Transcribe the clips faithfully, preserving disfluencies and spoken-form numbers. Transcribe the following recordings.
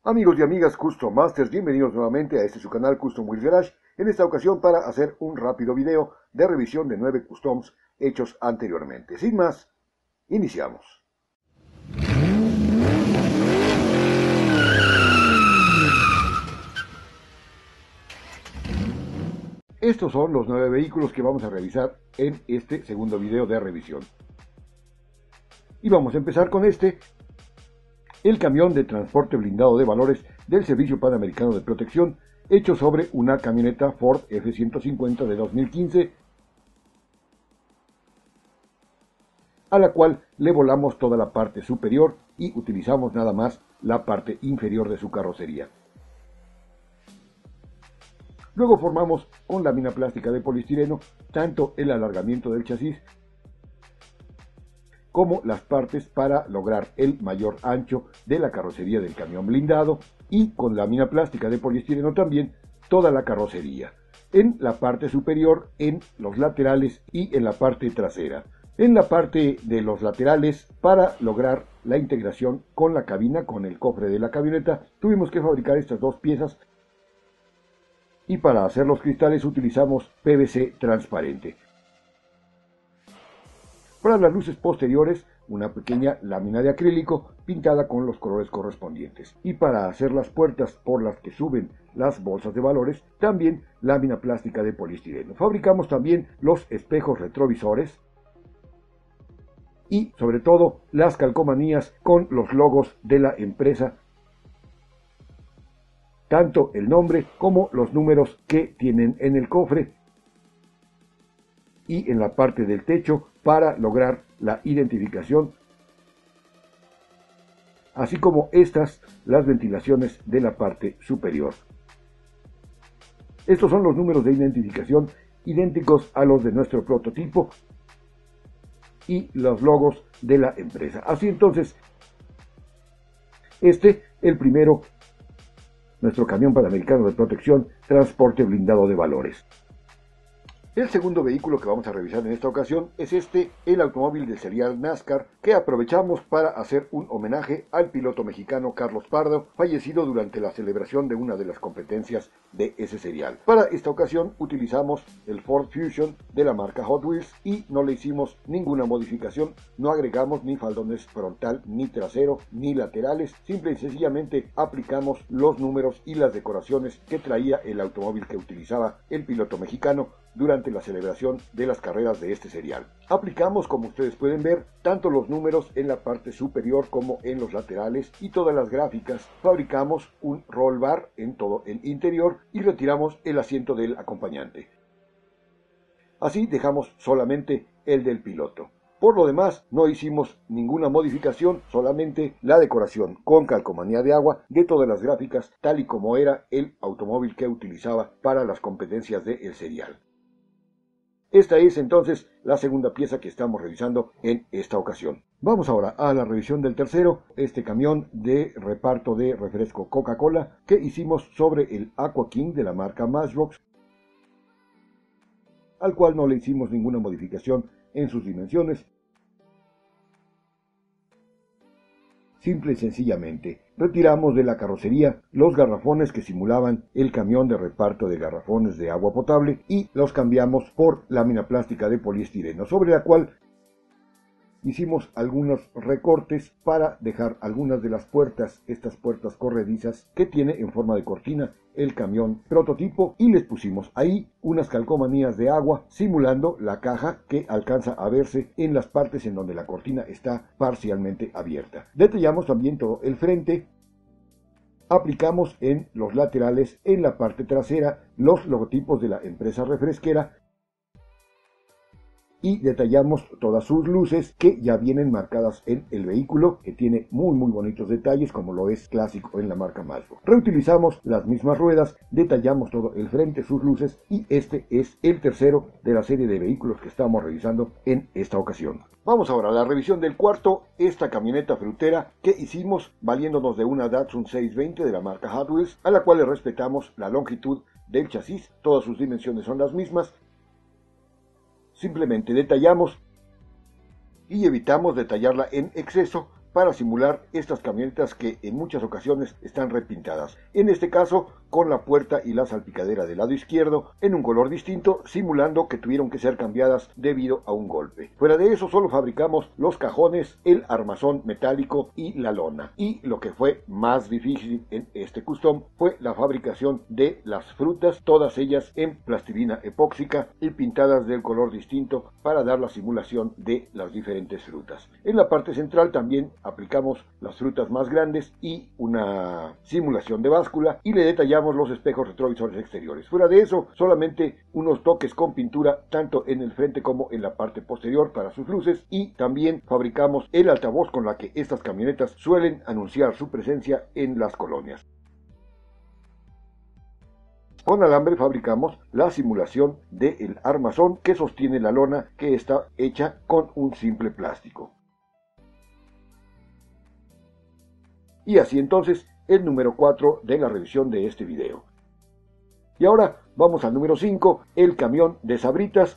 Amigos y amigas Custom Masters, bienvenidos nuevamente a este su canal Custom Wheels Garage, en esta ocasión para hacer un rápido video de revisión de nueve customs hechos anteriormente. Sin más, iniciamos. Estos son los nueve vehículos que vamos a revisar en este segundo video de revisión. Y vamos a empezar con este, el camión de transporte blindado de valores del Servicio Panamericano de Protección, hecho sobre una camioneta Ford F ciento cincuenta de dos mil quince, a la cual le volamos toda la parte superior y utilizamos nada más la parte inferior de su carrocería. Luego formamos con lámina plástica de poliestireno tanto el alargamiento del chasis como las partes para lograr el mayor ancho de la carrocería del camión blindado, y con lámina plástica de poliestireno también toda la carrocería, en la parte superior, en los laterales y en la parte trasera. En la parte de los laterales, para lograr la integración con la cabina, con el cofre de la camioneta, tuvimos que fabricar estas dos piezas, y para hacer los cristales utilizamos P V C transparente. Para las luces posteriores, una pequeña lámina de acrílico pintada con los colores correspondientes. Y para hacer las puertas por las que suben las bolsas de valores, también lámina plástica de poliestireno. Fabricamos también los espejos retrovisores y sobre todo las calcomanías con los logos de la empresa, tanto el nombre como los números que tienen en el cofre y en la parte del techo, para lograr la identificación, así como estas, las ventilaciones de la parte superior. Estos son los números de identificación idénticos a los de nuestro prototipo y los logos de la empresa. Así entonces, este, el primero, nuestro camión panamericano de protección, transporte blindado de valores. El segundo vehículo que vamos a revisar en esta ocasión es este, el automóvil de serial NASCAR, que aprovechamos para hacer un homenaje al piloto mexicano Carlos Pardo, fallecido durante la celebración de una de las competencias de ese serial. Para esta ocasión utilizamos el Ford Fusion de la marca Hot Wheels y no le hicimos ninguna modificación, no agregamos ni faldones frontal, ni trasero, ni laterales, simple y sencillamente aplicamos los números y las decoraciones que traía el automóvil que utilizaba el piloto mexicano durante la celebración de las carreras de este serial. Aplicamos, como ustedes pueden ver, tanto los números en la parte superior como en los laterales y todas las gráficas. Fabricamos un roll bar en todo el interior y retiramos el asiento del acompañante. Así dejamos solamente el del piloto. Por lo demás, no hicimos ninguna modificación, solamente la decoración con calcomanía de agua de todas las gráficas, tal y como era el automóvil que utilizaba para las competencias del serial. Esta es entonces la segunda pieza que estamos revisando en esta ocasión. Vamos ahora a la revisión del tercero, este camión de reparto de refresco Coca-Cola que hicimos sobre el Aqua King de la marca Matchbox, al cual no le hicimos ninguna modificación en sus dimensiones. Simple y sencillamente retiramos de la carrocería los garrafones que simulaban el camión de reparto de garrafones de agua potable y los cambiamos por lámina plástica de poliestireno, sobre la cual hicimos algunos recortes para dejar algunas de las puertas, estas puertas corredizas que tiene en forma de cortina el camión prototipo, y les pusimos ahí unas calcomanías de agua simulando la caja que alcanza a verse en las partes en donde la cortina está parcialmente abierta. Detallamos también todo el frente. Aplicamos en los laterales, en la parte trasera, los logotipos de la empresa refresquera y detallamos todas sus luces que ya vienen marcadas en el vehículo, que tiene muy muy bonitos detalles, como lo es clásico en la marca Matchbox. Reutilizamos las mismas ruedas, detallamos todo el frente, sus luces, y este es el tercero de la serie de vehículos que estamos revisando en esta ocasión. Vamos ahora a la revisión del cuarto, esta camioneta frutera que hicimos valiéndonos de una Datsun seiscientos veinte de la marca Hot Wheels, a la cual le respetamos la longitud del chasis, todas sus dimensiones son las mismas. Simplemente detallamos y evitamos detallarla en exceso para simular estas camionetas que en muchas ocasiones están repintadas. En este caso, con la puerta y la salpicadera del lado izquierdo en un color distinto, simulando que tuvieron que ser cambiadas debido a un golpe. Fuera de eso, solo fabricamos los cajones, el armazón metálico y la lona. Y lo que fue más difícil en este custom fue la fabricación de las frutas, todas ellas en plastilina epóxica y pintadas del color distinto para dar la simulación de las diferentes frutas. En la parte central también aplicamos las frutas más grandes y una simulación de báscula, y le detallamos los espejos retrovisores exteriores. Fuera de eso, solamente unos toques con pintura tanto en el frente como en la parte posterior para sus luces, y también fabricamos el altavoz con la que estas camionetas suelen anunciar su presencia en las colonias. Con alambre fabricamos la simulación del armazón que sostiene la lona, que está hecha con un simple plástico. Y así entonces el número cuatro de la revisión de este video. Y ahora vamos al número cinco, el camión de Sabritas,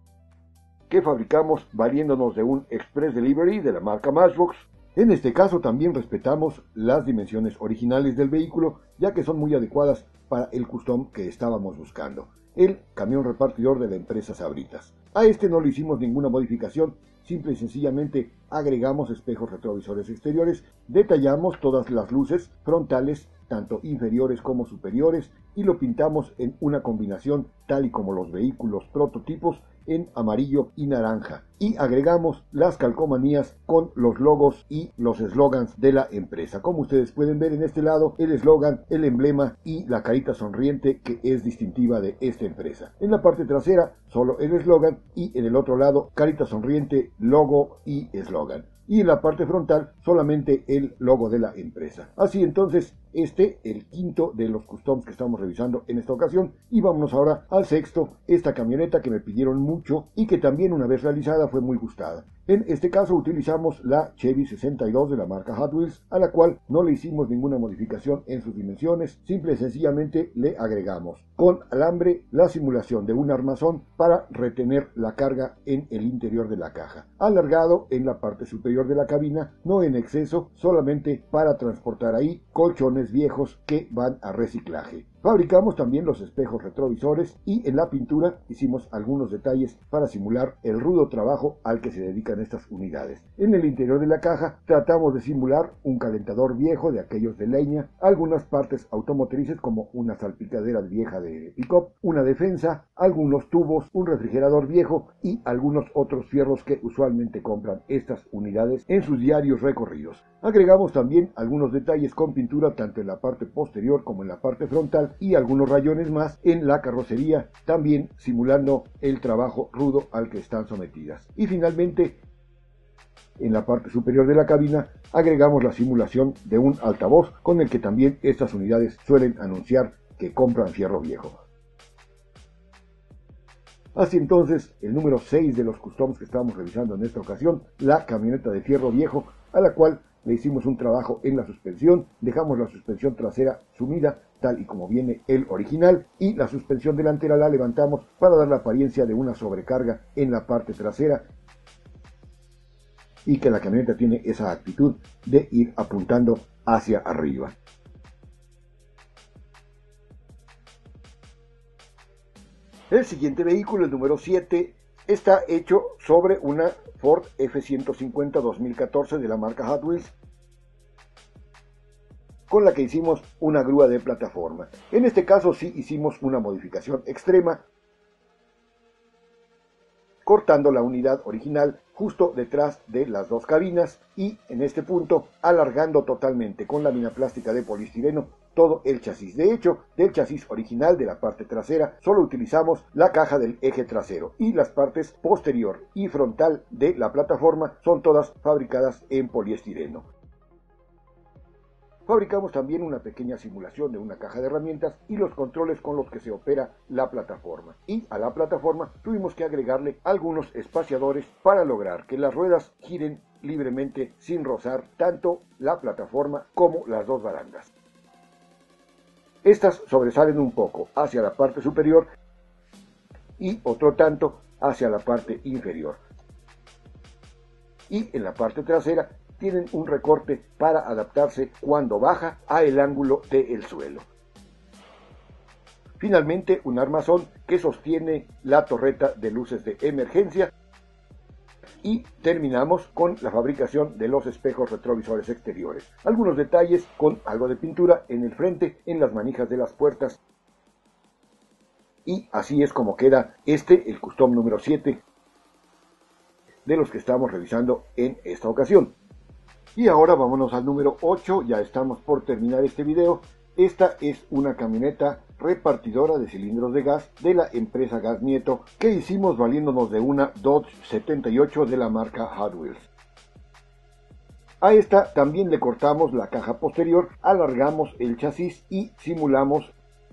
que fabricamos valiéndonos de un Express Delivery de la marca Matchbox. En este caso también respetamos las dimensiones originales del vehículo, ya que son muy adecuadas para el custom que estábamos buscando, el camión repartidor de la empresa Sabritas. A este no le hicimos ninguna modificación, simple y sencillamente agregamos espejos retrovisores exteriores, detallamos todas las luces frontales, tanto inferiores como superiores, y lo pintamos en una combinación tal y como los vehículos prototipos, en amarillo y naranja, y agregamos las calcomanías con los logos y los eslogans de la empresa. Como ustedes pueden ver en este lado, el eslogan, el emblema y la carita sonriente que es distintiva de esta empresa. En la parte trasera solo el eslogan, y en el otro lado carita sonriente, logo y eslogan. Y en la parte frontal solamente el logo de la empresa. Así entonces, este el quinto de los customs que estamos revisando en esta ocasión, y vámonos ahora al sexto, esta camioneta que me pidieron mucho y que también una vez realizada fue muy gustada. En este caso utilizamos la Chevy sesenta y dos de la marca Hot Wheels, a la cual no le hicimos ninguna modificación en sus dimensiones, simple y sencillamente le agregamos con alambre la simulación de un armazón para retener la carga en el interior de la caja, alargado en la parte superior de la cabina, no en exceso, solamente para transportar ahí colchones viejos que van a reciclaje. Fabricamos también los espejos retrovisores, y en la pintura hicimos algunos detalles para simular el rudo trabajo al que se dedican estas unidades. En el interior de la caja tratamos de simular un calentador viejo de aquellos de leña, algunas partes automotrices como una salpicadera vieja de pick-up, una defensa, algunos tubos, un refrigerador viejo y algunos otros fierros que usualmente compran estas unidades en sus diarios recorridos. Agregamos también algunos detalles con pintura tanto en la parte posterior como en la parte frontal, y algunos rayones más en la carrocería, también simulando el trabajo rudo al que están sometidas. Y finalmente, en la parte superior de la cabina agregamos la simulación de un altavoz con el que también estas unidades suelen anunciar que compran fierro viejo. Así entonces, el número seis de los customs que estamos revisando en esta ocasión, la camioneta de fierro viejo, a la cual le hicimos un trabajo en la suspensión, dejamos la suspensión trasera sumida tal y como viene el original, y la suspensión delantera la levantamos para dar la apariencia de una sobrecarga en la parte trasera, y que la camioneta tiene esa actitud de ir apuntando hacia arriba. El siguiente vehículo, el número siete, está hecho sobre una Ford F ciento cincuenta dos mil catorce de la marca Hot Wheels, con la que hicimos una grúa de plataforma. En este caso sí hicimos una modificación extrema, cortando la unidad original justo detrás de las dos cabinas, y en este punto alargando totalmente con lámina plástica de poliestireno todo el chasis. De hecho, del chasis original de la parte trasera solo utilizamos la caja del eje trasero, y las partes posterior y frontal de la plataforma son todas fabricadas en poliestireno. Fabricamos también una pequeña simulación de una caja de herramientas y los controles con los que se opera la plataforma. Y a la plataforma tuvimos que agregarle algunos espaciadores para lograr que las ruedas giren libremente sin rozar tanto la plataforma como las dos barandas. Estas sobresalen un poco hacia la parte superior y otro tanto hacia la parte inferior. Y en la parte trasera tienen un recorte para adaptarse cuando baja a el ángulo del suelo. Finalmente, un armazón que sostiene la torreta de luces de emergencia. Y terminamos con la fabricación de los espejos retrovisores exteriores. Algunos detalles con algo de pintura en el frente, en las manijas de las puertas. Y así es como queda este, el Custom número siete, de los que estamos revisando en esta ocasión. Y ahora vámonos al número ocho, ya estamos por terminar este video. Esta es una camioneta repartidora de cilindros de gas de la empresa Gas Nieto, que hicimos valiéndonos de una Dodge setenta y ocho de la marca Hot Wheels. A esta también le cortamos la caja posterior, alargamos el chasis y simulamos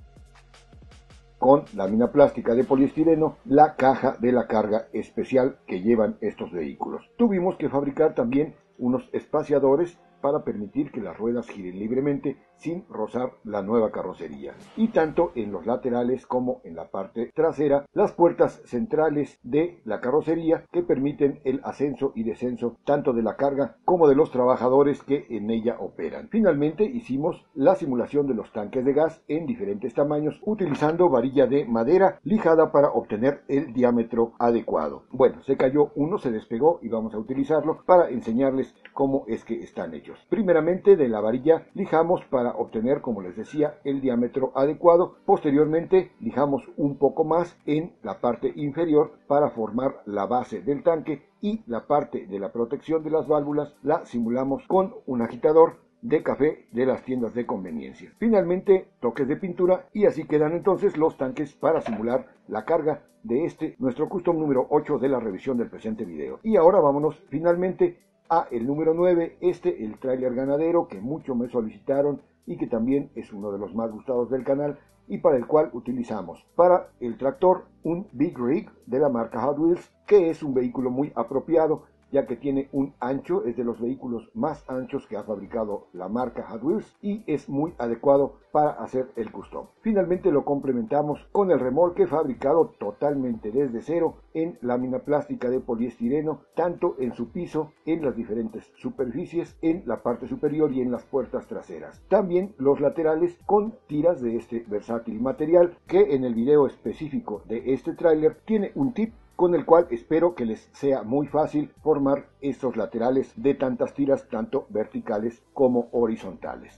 con lámina plástica de poliestireno la caja de la carga especial que llevan estos vehículos. Tuvimos que fabricar también unos espaciadores para permitir que las ruedas giren libremente sin rozar la nueva carrocería. Y tanto en los laterales como en la parte trasera, las puertas centrales de la carrocería que permiten el ascenso y descenso tanto de la carga como de los trabajadores que en ella operan. Finalmente hicimos la simulación de los tanques de gas en diferentes tamaños utilizando varilla de madera lijada para obtener el diámetro adecuado. Bueno, se cayó uno, se despegó y vamos a utilizarlo para enseñarles cómo es que están hechos. Primeramente de la varilla lijamos para obtener, como les decía, el diámetro adecuado. Posteriormente lijamos un poco más en la parte inferior para formar la base del tanque, y la parte de la protección de las válvulas la simulamos con un agitador de café de las tiendas de conveniencia. Finalmente toques de pintura y así quedan entonces los tanques para simular la carga de este nuestro Custom número ocho de la revisión del presente video. Y ahora vámonos finalmente a el número nueve, este el tráiler ganadero que mucho me solicitaron y que también es uno de los más gustados del canal y para el cual utilizamos para el tractor un Big Rig de la marca Hot Wheels, que es un vehículo muy apropiado ya que tiene un ancho, es de los vehículos más anchos que ha fabricado la marca Hot Wheels y es muy adecuado para hacer el custom. Finalmente lo complementamos con el remolque fabricado totalmente desde cero en lámina plástica de poliestireno, tanto en su piso, en las diferentes superficies, en la parte superior y en las puertas traseras. También los laterales con tiras de este versátil material que en el video específico de este tráiler tiene un tip con el cual espero que les sea muy fácil formar estos laterales de tantas tiras, tanto verticales como horizontales.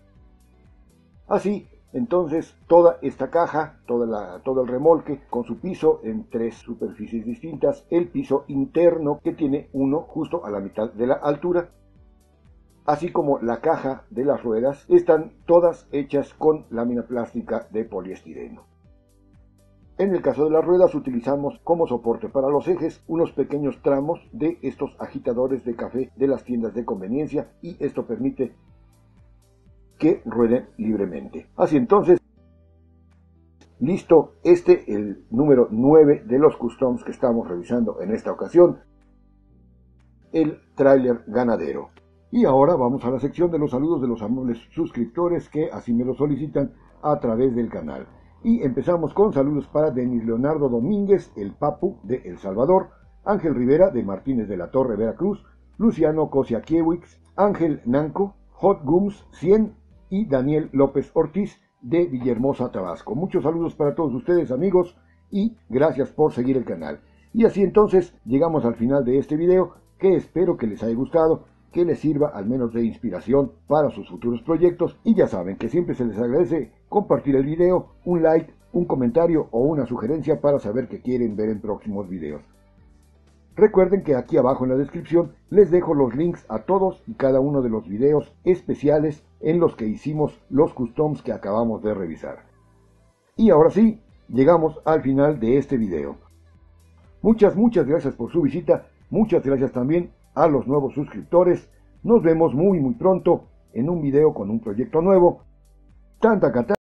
Así, entonces, toda esta caja, toda la, todo el remolque, con su piso en tres superficies distintas, el piso interno que tiene uno justo a la mitad de la altura, así como la caja de las ruedas, están todas hechas con lámina plástica de poliestireno. En el caso de las ruedas utilizamos como soporte para los ejes unos pequeños tramos de estos agitadores de café de las tiendas de conveniencia y esto permite que rueden libremente. Así entonces, listo, este el número nueve de los customs que estamos revisando en esta ocasión, el tráiler ganadero. Y ahora vamos a la sección de los saludos de los amables suscriptores que así me lo solicitan a través del canal. Y empezamos con saludos para Denis Leonardo Domínguez, el Papu de El Salvador, Ángel Rivera de Martínez de la Torre, Veracruz, Luciano Kosiakiewicz, Ángel Nanco, Hot Gums cien y Daniel López Ortiz de Villahermosa, Tabasco. Muchos saludos para todos ustedes, amigos, y gracias por seguir el canal. Y así entonces llegamos al final de este video, que espero que les haya gustado, que les sirva al menos de inspiración para sus futuros proyectos, y ya saben que siempre se les agradece compartir el video, un like, un comentario o una sugerencia para saber qué quieren ver en próximos videos. Recuerden que aquí abajo en la descripción les dejo los links a todos y cada uno de los videos especiales en los que hicimos los customs que acabamos de revisar. Y ahora sí, llegamos al final de este video. Muchas, muchas gracias por su visita, muchas gracias también a los nuevos suscriptores. Nos vemos muy muy pronto en un video con un proyecto nuevo. Tanta